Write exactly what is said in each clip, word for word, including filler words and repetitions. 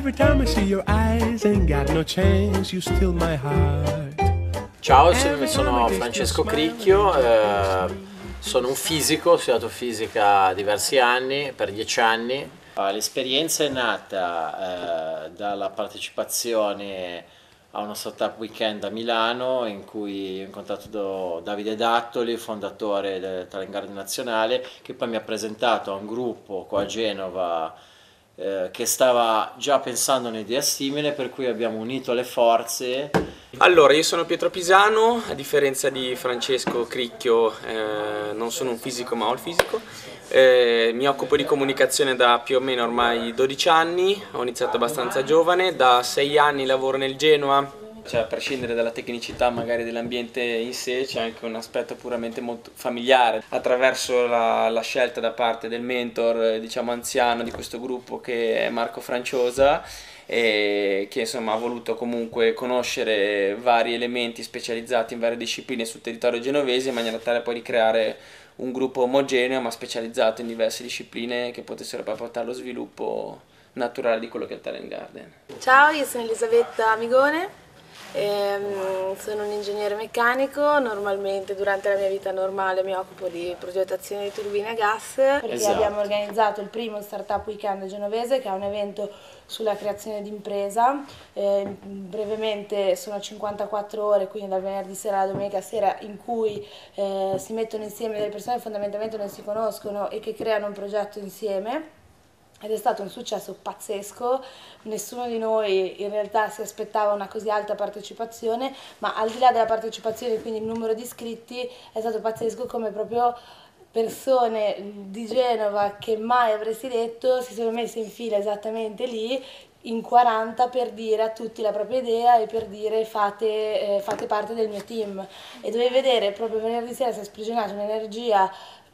Every time I see your eyes, ain't got no chance, you steal my heart. Ciao, sono Francesco Cricchio, eh, sono un fisico, ho studiato fisica diversi anni, per dieci anni. L'esperienza è nata eh, dalla partecipazione a uno startup weekend a Milano in cui ho incontrato Davide Dattoli, fondatore del Talent Garden Nazionale, che poi mi ha presentato a un gruppo qua a Genova eh, che stava già pensando un'idea simile, per cui abbiamo unito le forze. Allora, io sono Pietro Pisano, a differenza di Francesco Cricchio eh, non sono un fisico ma ho il fisico. Eh, mi occupo di comunicazione da più o meno ormai dodici anni, ho iniziato abbastanza giovane, da sei anni lavoro nel Genoa. Cioè, a prescindere dalla tecnicità magari dell'ambiente in sé, c'è anche un aspetto puramente molto familiare, attraverso la, la scelta da parte del mentor, diciamo anziano di questo gruppo, che è Marco Franciosa, e che insomma ha voluto comunque conoscere vari elementi specializzati in varie discipline sul territorio genovese, in maniera tale poi di creare un gruppo omogeneo ma specializzato in diverse discipline che potessero poi portare allo sviluppo naturale di quello che è il Talent Garden. Ciao, io sono Elisabetta Amigone. Ehm, sono un ingegnere meccanico, normalmente durante la mia vita normale mi occupo di progettazione di turbine a gas, perché esatto. abbiamo organizzato il primo Startup Weekend genovese, che è un evento sulla creazione d'impresa. Eh, brevemente sono cinquantaquattro ore, quindi dal venerdì sera alla domenica sera, in cui eh, si mettono insieme delle persone che fondamentalmente non si conoscono e che creano un progetto insieme. Ed è stato un successo pazzesco, nessuno di noi in realtà si aspettava una così alta partecipazione, ma al di là della partecipazione, quindi il numero di iscritti, è stato pazzesco come proprio persone di Genova che mai avresti detto si sono messe in fila esattamente lì, in quaranta, per dire a tutti la propria idea e per dire fate, eh, fate parte del mio team. E dovevi vedere proprio venerdì sera si è sprigionata un'energia,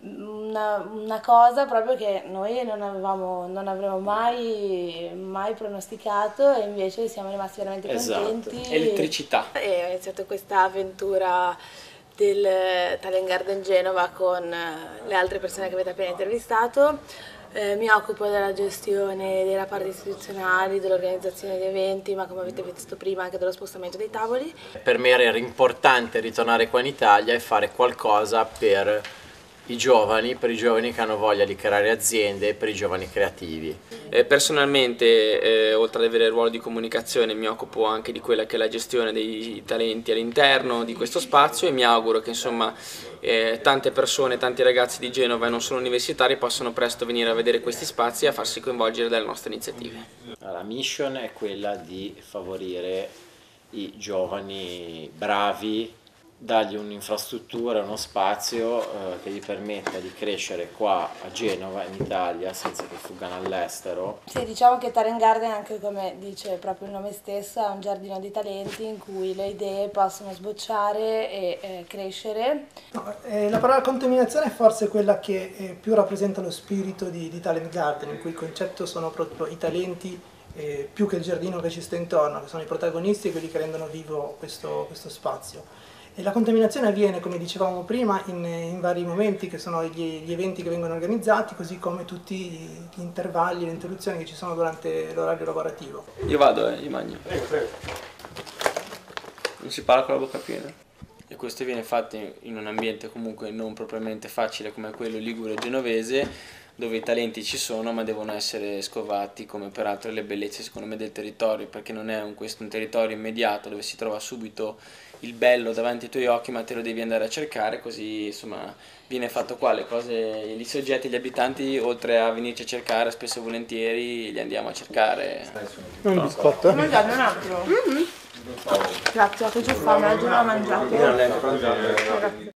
Una, una cosa proprio che noi non avevamo, non avremmo mai, mai pronosticato, e invece siamo rimasti veramente contenti. Esatto. Elettricità. E ho iniziato questa avventura del Talent Garden Genova con le altre persone che avete appena intervistato. Eh, mi occupo della gestione della parte istituzionale, dell'organizzazione di eventi, ma come avete visto prima anche dello spostamento dei tavoli. Per me era importante ritornare qua in Italia e fare qualcosa per i giovani, per i giovani che hanno voglia di creare aziende, per i giovani creativi. Eh, personalmente, eh, oltre ad avere il ruolo di comunicazione, mi occupo anche di quella che è la gestione dei talenti all'interno di questo spazio, e mi auguro che insomma eh, tante persone, tanti ragazzi di Genova e non solo universitari possano presto venire a vedere questi spazi e a farsi coinvolgere dalle nostre iniziative. La mission è quella di favorire i giovani bravi, dargli un'infrastruttura, uno spazio eh, che gli permetta di crescere qua a Genova, in Italia, senza che fuggano all'estero. Sì, diciamo che Talent Garden, anche come dice proprio il nome stesso, è un giardino di talenti in cui le idee possono sbocciare e eh, crescere. No, eh, la parola contaminazione è forse quella che eh, più rappresenta lo spirito di, di Talent Garden, in cui il concetto sono proprio i talenti, eh, più che il giardino che ci sta intorno, che sono i protagonisti e quelli che rendono vivo questo, questo spazio. E la contaminazione avviene, come dicevamo prima, in, in vari momenti, che sono gli, gli eventi che vengono organizzati, così come tutti gli intervalli, le interruzioni che ci sono durante l'orario lavorativo. Io vado, eh, io mangio. Prego, prego. Non si parla con la bocca piena. E questo viene fatto in un ambiente comunque non propriamente facile come quello ligure genovese, dove i talenti ci sono ma devono essere scovati, come peraltro le bellezze secondo me del territorio, perché non è un, questo un territorio immediato dove si trova subito il bello davanti ai tuoi occhi, ma te lo devi andare a cercare, così insomma viene fatto qua, le cose, i soggetti, gli abitanti, oltre a venirci a cercare spesso e volentieri li andiamo a cercare. Un biscotto? Vuoi mangiarne un altro? Mm-hmm. Grazie, che c'ho fame, oggi non ho mangiato.